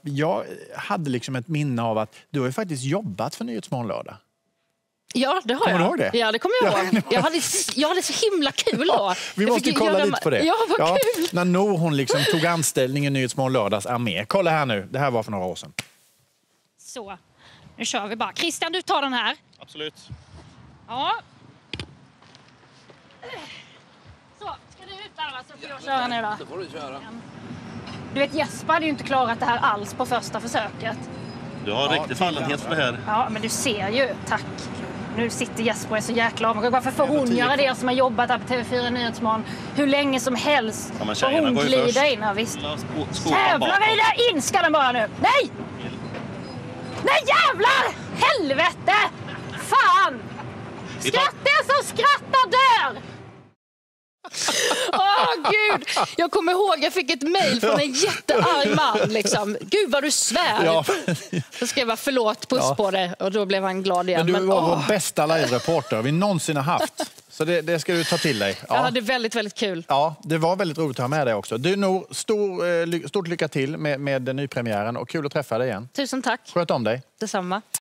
jag hade liksom ett minne av att du har ju faktiskt jobbat för Nyhetsmorgon lördag. Ja, det har Kommer jag. du ihåg det? Ja, det kommer jag ihåg. Jag hade så himla kul då. Vi måste kolla lite på det. Ja, vad kul. När Nour hon liksom tog anställning i Nyhetsmorgon lördags armé. Kolla här nu, det här var för några år sedan. Så, nu kör vi bara. Christian, du tar den här. Absolut. Ja. Så, ska du ut där, så får jag köra nu då. Det får du köra. Du vet, Jesper hade ju inte klarat det här alls på första försöket. Du har riktigt fallenhet för det här. Ja, men du ser ju. Tack. Nu sitter Jesper och är så jäkla avundsjuk. Varför får hon göra det som har jobbat här på TV4 Nyhetsmorgon hur länge som helst? Ja, men och hon går ju glider först. in. Ja, visst. Jävlar Jävlar, glida in ska den bara nu. Nej! Nej, jävlar! Helvete! Fan! Skrattar som skrattar dör! Gud! Jag kommer ihåg, jag fick ett mejl från en jättearg man. Liksom. Gud vad du svär. Ja. Så skrev jag förlåt, puss på det. Och då blev han glad igen. Men du var vår bästa live-reporter vi någonsin har haft. Så det ska du ta till dig. Ja. Jag hade väldigt, väldigt kul. Ja, det var väldigt roligt att ha med dig också. Du, Nour, stort lycka till med nypremiären och kul att träffa dig igen. Tusen tack. Sköt om dig. Detsamma.